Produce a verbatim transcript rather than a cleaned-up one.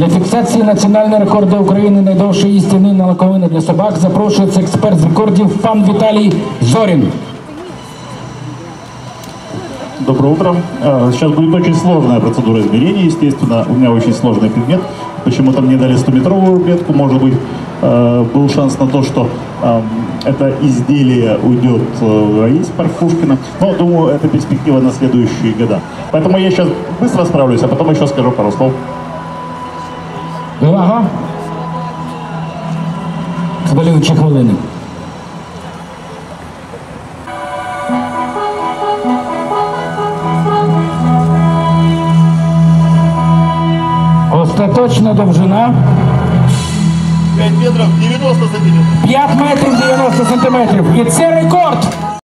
Для фіксації національного рекорду України найдовшої стіни на лаковини для собак запрошується експерт з рекордів пан Віталій Зорин. Доброе утро. Сейчас будет очень сложная процедура измерения, естественно. У меня очень сложный предмет. Почему-то мне дали стометровую клетку. Может быть, был шанс на то, что это изделие уйдет в АИС Парк-Пушкина. Но, думаю, это перспектива на следующие года. Поэтому я сейчас быстро справлюсь, а потом еще скажу пару слов. Увага! Хвилюючі хвилини. Остаточна довжина пять метров девяносто сантиметров. п'ять метрів дев'яносто сантиметрів. І це рекорд!